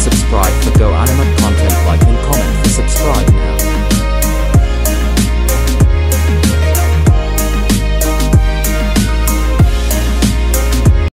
subscribe for Go Animate content, like and comment for subscribe now.